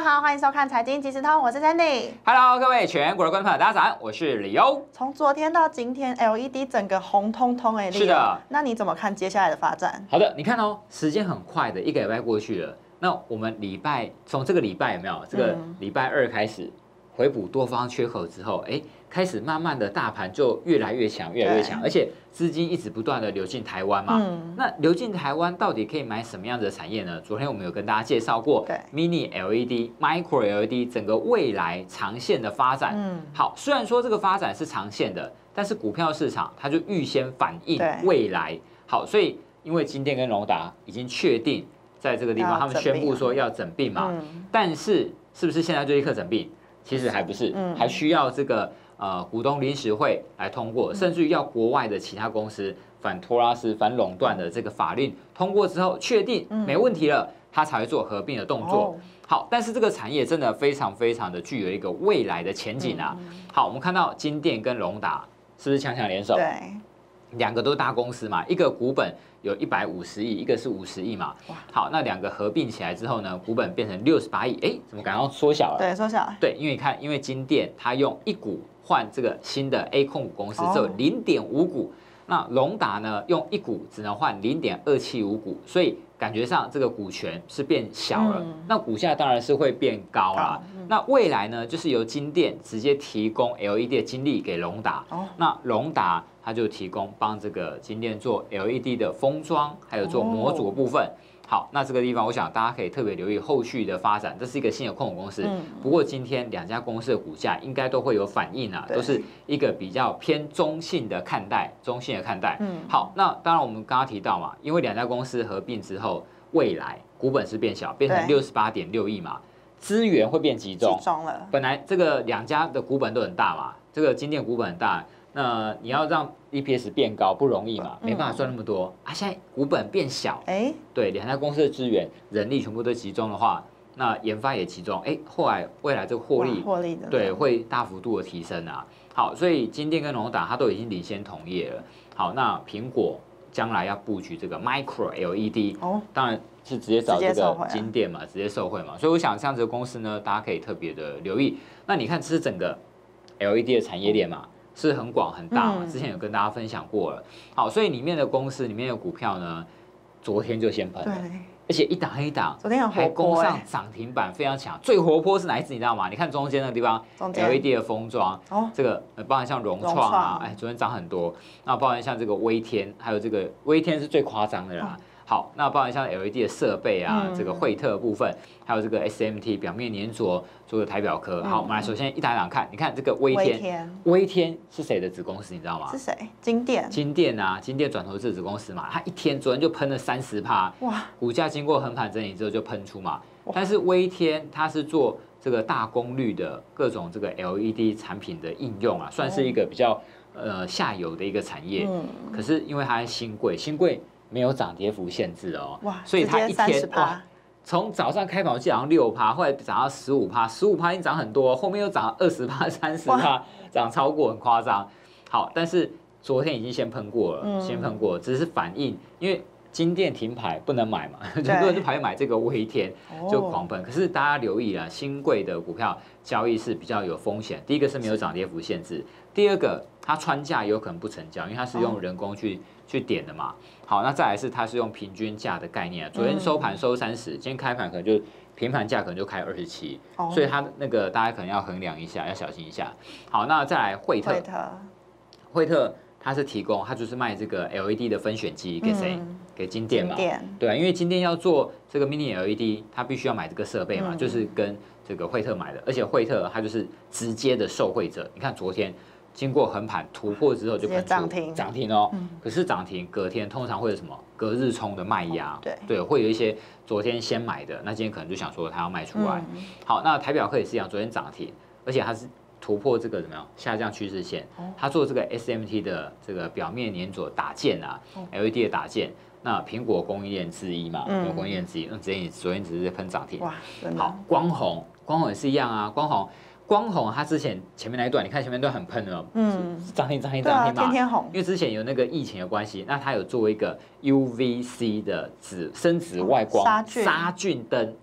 众好，欢迎收看财经即时通，我是 Sandy。 Hello， 各位全国的观众朋友，大家早安，我是李欧。 从昨天到今天 ，LED 整个红彤彤哎， 是的。 那你怎么看接下来的发展？ 好的，你看哦，时间很快的，一个礼拜过去了。那我们从这个礼拜有没有？这个礼拜二开始回补多方缺口之后，开始慢慢的大盘就越来越强，越来越强，而且资金一直不断的流进台湾嘛。那流进台湾到底可以买什么样的产业呢？昨天我们有跟大家介绍过 Mini LED、Micro LED 整个未来长线的发展。好，虽然说这个发展是长线的，但是股票市场它就预先反映未来。好，所以因为金电跟隆达已经确定在这个地方，他们宣布说要整并嘛。但是是不是现在就立刻整并？其实还不是，还需要这个股东临时会来通过，甚至于要国外的其他公司反托拉斯、反垄断的这个法令通过之后，确定没问题了，它才会做合并的动作。好，但是这个产业真的非常非常的具有一个未来的前景啊。好，我们看到金电跟隆达是不是强强联手？ 对， 两个都大公司嘛，一个股本有150亿，一个是50亿嘛。好，那两个合并起来之后呢，股本变成68亿，怎么感到缩小了？ 对，缩小了。 对，因为因为金电它用1股换这个新的 A 控股公司只有0.5股，那隆达呢用1股只能换0.275股，所以感觉上这个股权是变小了，那股价当然是会变高啦。那未来呢，就是由金电直接提供 LED 的精力给隆达，那隆达它就提供帮这个金电做 LED 的封装，还有做模组的部分。好，那这个地方我想大家可以特别留意后续的发展，这是一个新的控股公司。不过今天两家公司的股价应该都会有反应啊，都是一个比较偏中性的看待，好，那当然我们刚刚提到嘛，因为两家公司合并之后，未来股本是变小，变成68.6亿嘛，资源会变集中了。本来这个两家的股本都很大嘛，这个金电股本很大。那你要让 EPS 变高不容易嘛，没办法赚那么多啊。现在股本变小，对，两家公司的资源、人力全部都集中的话，那研发也集中，后来未来这个获利对会大幅度的提升啊。好，所以金电跟隆达它都已经领先同业了。好，那苹果将来要布局这个 Micro LED，当然是直接找这个金电嘛，直接受惠嘛。所以我想这样子的公司呢，大家可以特别的留意。那你看，这是整个 LED 的产业链嘛。是很广很大嘛，之前有跟大家分享过了。好，所以里面的公司里面的股票呢，昨天就先喷了，而且一档一档， 昨天还攻上涨停板，非常强。最活泼是哪一支你知道吗？你看中间那个地方 ，LED 的封装，这个包含像融创啊，昨天涨很多。那包含像这个微天，还有这个微天是最夸张的啦。好，那包含像 LED 的设备啊，这个惠特部分，还有这个 SMT 表面粘着做的台表科。好，我们来首先一档一档看，你看这个微天是谁的子公司？你知道吗？ 是谁？金电。金电啊，金电转投资子公司嘛，它一天昨天就喷了30%，哇！股价经过横盘整理之后就喷出嘛。但是微天它是做这个大功率的各种这个 LED 产品的应用啊，算是一个比较下游的一个产业。可是因为它新贵没有涨跌幅限制哦，所以它一天从早上开盘我记得好像6%，后来涨到15%，15%已经涨很多，后面又涨20%、30%，涨超过很夸张。好，但是昨天已经先喷过了，只是反应，因为金电停牌不能买嘛，很多人就跑去买这个微天，就狂喷。可是大家留意了，新贵的股票交易是比较有风险，第一个是没有涨跌幅限制，第二个它穿价有可能不成交，因为它是用人工去点的嘛。好，那再来是它是用平均价的概念，昨天收盘收30，今天开盘可能就平盘价可能就开27，所以它那个大家可能要衡量一下，要小心一下。好，那再来惠特它是提供，它就是卖这个 LED 的分选机给谁？给金电嘛。对啊，因为金电要做这个 Mini LED， 它必须要买这个设备嘛，就是跟这个惠特买的，而且惠特它就是直接的受惠者。你看昨天经过横盘突破之后就喷出涨停哦，可是涨停隔天通常会有什么隔日冲的卖压，对，会有一些昨天先买的，那今天可能就想说它要卖出来。好，那台表科也是一样，昨天涨停，而且它是突破这个怎么样下降趋势线，它做这个 SMT 的这个表面粘着打件啊，LED 的打件。那苹果供应链之一嘛，供应链之一，那昨天只是喷涨停。哇，好，光弘也是一样啊，光弘它之前面那一段，你看前面那段很喷的，涨停嘛， 天天红。 因为之前有那个疫情的关系，那它有做一个 UVC 的深紫外光杀菌灯，哇，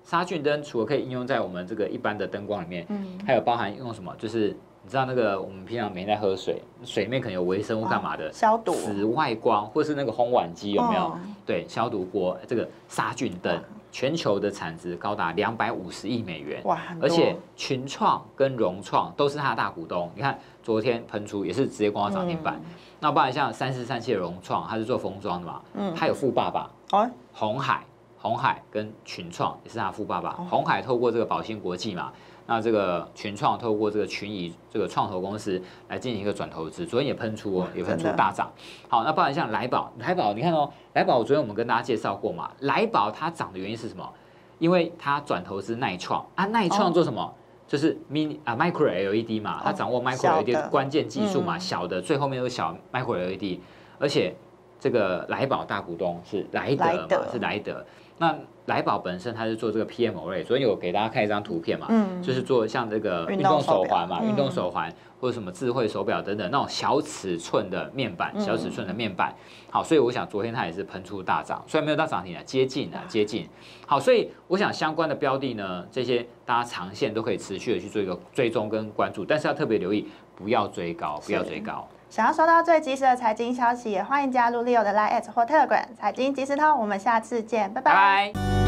杀菌灯除了可以应用在我们这个一般的灯光里面，还有包含用什么？就是你知道那个我们平常每天在喝水，水里面可能有微生物干嘛的？ 消毒、 紫外光，或是那个烘碗机有没有？对，消毒锅这个杀菌灯。全球的产值高达250亿美元， 哇， 而且群创跟融创都是它的大股东。你看昨天喷出也是直接攻到涨停板。那不然像3437的融创，它是做封装的嘛，它有富爸爸，鸿海跟群创也是它的富爸爸。鸿海透过这个宝兴国际嘛。那这个群创透过这个群益这个创投公司来进行一个转投资，昨天也喷出大涨。好，那包含像来宝，你看哦，来宝昨天我们跟大家介绍过嘛，来宝它涨的原因是什么？因为它转投资耐创啊，耐创做什么？就是micro LED 嘛，它掌握 micro LED 的关键技术嘛，小的最后面都是小 micro LED， 而且这个来宝大股东是莱德。那来宝本身它是做这个 PMOLED， 所以有给大家看一张图片嘛，就是做像这个运动手环嘛，运动手环或者什么智慧手表等等那种小尺寸的面板，好，所以我想昨天它也是喷出大涨，虽然没有到涨停啊，接近。好，所以我想相关的标的呢，这些大家长线都可以持续的去做一个追踪跟关注，但是要特别留意，不要追高。 想要收到最及时的财经消息，也欢迎加入 Leo 的 Line@ 或 Telegram 财经即时通。我们下次见，拜拜。